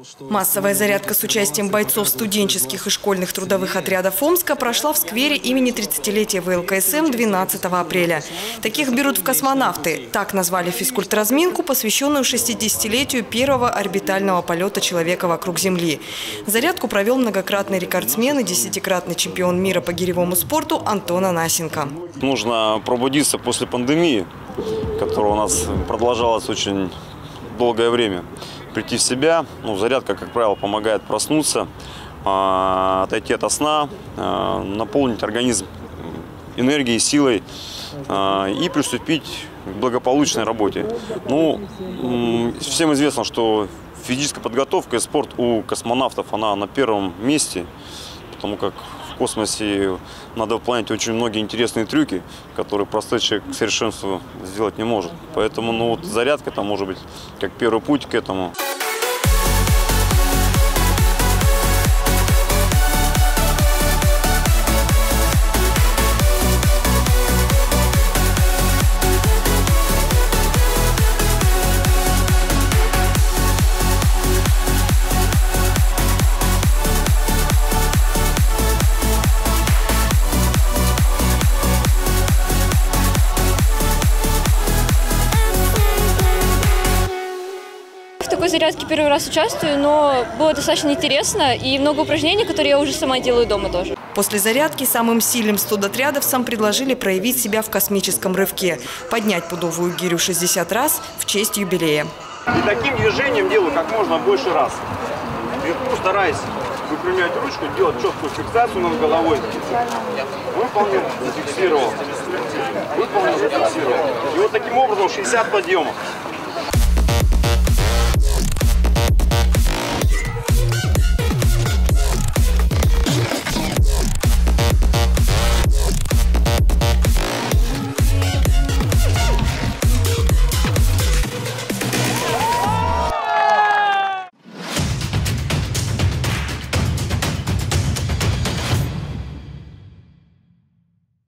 Массовая зарядка с участием бойцов студенческих и школьных трудовых отрядов Омска прошла в сквере имени 30-летия ВЛКСМ 12 апреля. Таких берут в космонавты. Так назвали физкульт-разминку, посвященную 60-летию первого орбитального полета человека вокруг Земли. Зарядку провел многократный рекордсмен и 10-кратный чемпион мира по гиревому спорту Антон Анасенко. Нужно пробудиться после пандемии, которая у нас продолжалась очень долгое время. Прийти в себя. Зарядка, как правило, помогает проснуться, отойти от сна, наполнить организм энергией, силой и приступить к благополучной работе. Всем известно, что физическая подготовка и спорт у космонавтов, она на первом месте, потому как в космосе надо выполнять очень многие интересные трюки, которые простой человек к совершенству сделать не может. Поэтому зарядка это может быть как первый путь к этому. В такой зарядке первый раз участвую, но было достаточно интересно и много упражнений, которые я уже сама делаю дома тоже. После зарядки самым сильным студотрядовцам предложили проявить себя в космическом рывке, поднять пудовую гирю 60 раз в честь юбилея. И таким движением делаю как можно больше раз. Вверху стараясь выпрямлять ручку, делать четкую фиксацию над головой. Выполнил, зафиксировал. Выполнил, зафиксировал. И вот таким образом 60 подъемов.